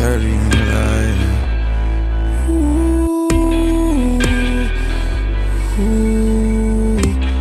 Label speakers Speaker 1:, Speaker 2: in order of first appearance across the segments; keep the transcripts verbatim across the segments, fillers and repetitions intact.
Speaker 1: thirty in the light. Ooh, ooh.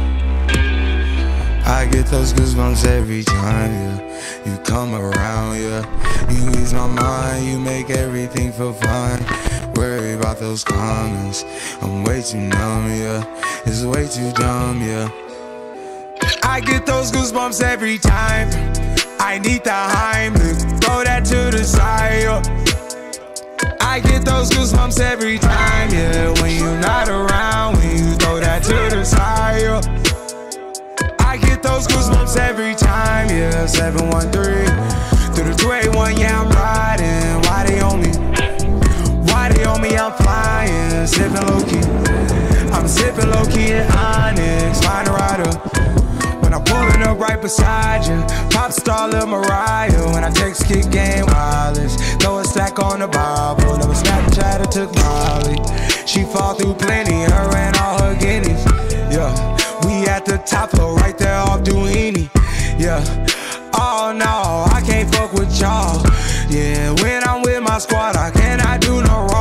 Speaker 1: I get those goosebumps every time, yeah. You come around, yeah. You ease my mind, you make everything feel fine. Worry about those comments, I'm way too numb, yeah. It's way too dumb, yeah. I get those goosebumps every time. I need the Heimlich, throw that to the side, yeah. I get those goosebumps every time, yeah. When you're not around, when you throw that to the side, yeah. I get those goosebumps every time, yeah. seven one three through the two eight one, yeah, I'm riding. Why they on me? Why they on me? I'm flying, sipping low-key. I'm sipping low-key in Onyx, find a rider. When I'm pulling up right beside you, pop star Lil Mariah. When I text kick game wireless, throw a stack on the Bible. Never Snapchat or took Molly. She fall through plenty, her and all her guineas. Yeah, we at the top floor, right there off Duini. Yeah, oh no, I can't fuck with y'all. Yeah, when I'm with my squad, I cannot do no wrong.